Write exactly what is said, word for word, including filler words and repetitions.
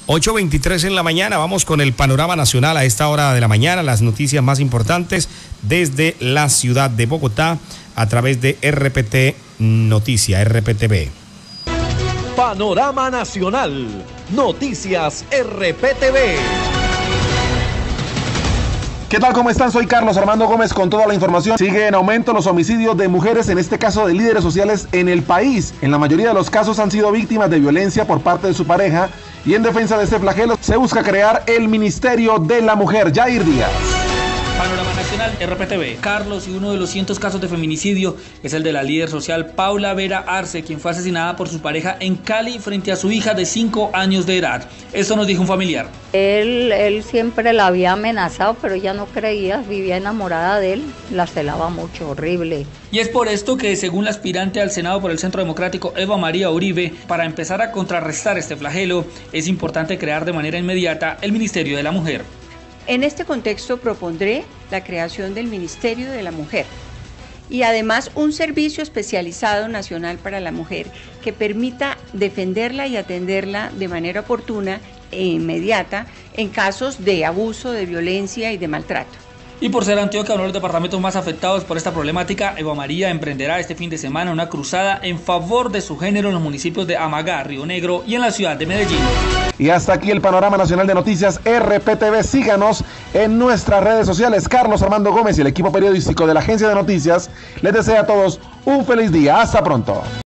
ocho veintitrés en la mañana, vamos con el panorama nacional a esta hora de la mañana, las noticias más importantes desde la ciudad de Bogotá a través de R P T Noticia, R P T V. Panorama Nacional, Noticias R P T V. ¿Qué tal? ¿Cómo están? Soy Carlos Armando Gómez con toda la información. Sigue en aumento los homicidios de mujeres, en este caso de líderes sociales en el país. En la mayoría de los casos han sido víctimas de violencia por parte de su pareja y en defensa de este flagelo se busca crear el Ministerio de la Mujer. Jair Díaz. Panorama Nacional, R P T V. Carlos, y uno de los cientos casos de feminicidio es el de la líder social Paula Vera Arce, quien fue asesinada por su pareja en Cali frente a su hija de cinco años de edad. Esto nos dijo un familiar. Él, él siempre la había amenazado, pero ella no creía, vivía enamorada de él, la celaba mucho, horrible. Y es por esto que, según la aspirante al Senado por el Centro Democrático, Eva María Uribe, para empezar a contrarrestar este flagelo, es importante crear de manera inmediata el Ministerio de la Mujer. En este contexto propondré la creación del Ministerio de la Mujer y además un servicio especializado nacional para la mujer que permita defenderla y atenderla de manera oportuna e inmediata en casos de abuso, de violencia y de maltrato. Y por ser Antioquia uno de los departamentos más afectados por esta problemática, Eva María emprenderá este fin de semana una cruzada en favor de su género en los municipios de Amagá, Río Negro y en la ciudad de Medellín. Y hasta aquí el panorama nacional de noticias R P T V. Síganos en nuestras redes sociales. Carlos Armando Gómez y el equipo periodístico de la Agencia de Noticias les desea a todos un feliz día. Hasta pronto.